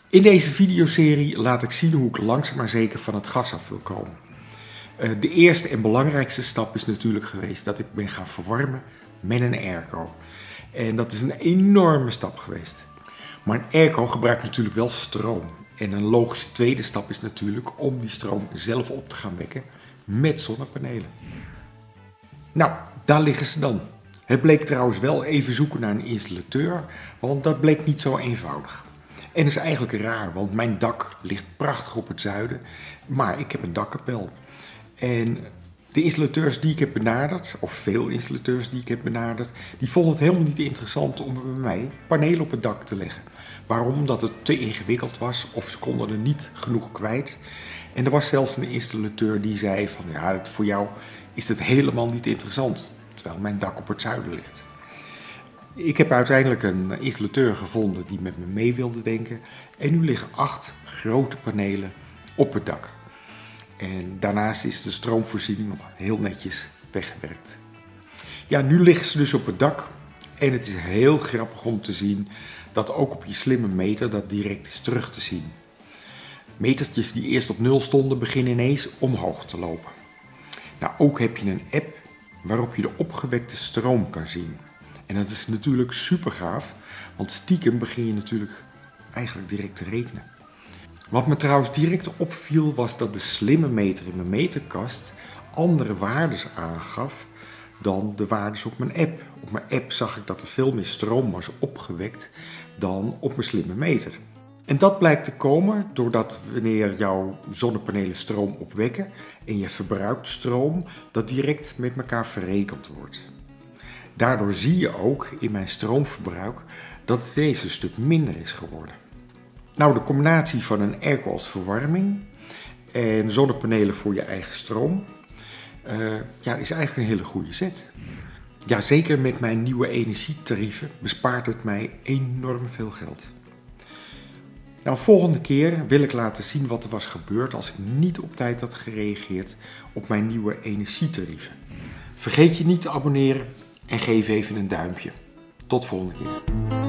In deze videoserie laat ik zien hoe ik langzaam maar zeker van het gas af wil komen. De eerste en belangrijkste stap is natuurlijk geweest dat ik ben gaan verwarmen met een airco. En dat is een enorme stap geweest. Maar een airco gebruikt natuurlijk wel stroom. En een logische tweede stap is natuurlijk om die stroom zelf op te gaan wekken met zonnepanelen. Nou, daar liggen ze dan. Het bleek trouwens wel even zoeken naar een installateur, want dat bleek niet zo eenvoudig. En dat is eigenlijk raar, want mijn dak ligt prachtig op het zuiden, maar ik heb een dakkapel. En de installateurs die ik heb benaderd, of veel installateurs die ik heb benaderd, die vonden het helemaal niet interessant om bij mij panelen op het dak te leggen. Waarom? Omdat het te ingewikkeld was of ze konden er niet genoeg kwijt. En er was zelfs een installateur die zei van ja, voor jou is het helemaal niet interessant, terwijl mijn dak op het zuiden ligt. Ik heb uiteindelijk een installateur gevonden die met me mee wilde denken. En nu liggen 8 grote panelen op het dak. En daarnaast is de stroomvoorziening nog heel netjes weggewerkt. Ja, nu liggen ze dus op het dak. En het is heel grappig om te zien dat ook op je slimme meter dat direct is terug te zien. Metertjes die eerst op 0 stonden beginnen ineens omhoog te lopen. Nou, ook heb je een app waarop je de opgewekte stroom kan zien. En dat is natuurlijk super gaaf, want stiekem begin je natuurlijk eigenlijk direct te rekenen. Wat me trouwens direct opviel was dat de slimme meter in mijn meterkast andere waardes aangaf dan de waardes op mijn app. Op mijn app zag ik dat er veel meer stroom was opgewekt dan op mijn slimme meter. En dat blijkt te komen doordat wanneer jouw zonnepanelen stroom opwekken en je verbruikt stroom, dat direct met elkaar verrekend wordt. Daardoor zie je ook in mijn stroomverbruik dat het ineens een stuk minder is geworden. Nou, de combinatie van een airco als verwarming en zonnepanelen voor je eigen stroom is eigenlijk een hele goede set. Ja, zeker met mijn nieuwe energietarieven bespaart het mij enorm veel geld. Nou, volgende keer wil ik laten zien wat er was gebeurd als ik niet op tijd had gereageerd op mijn nieuwe energietarieven. Vergeet je niet te abonneren en geef even een duimpje. Tot volgende keer.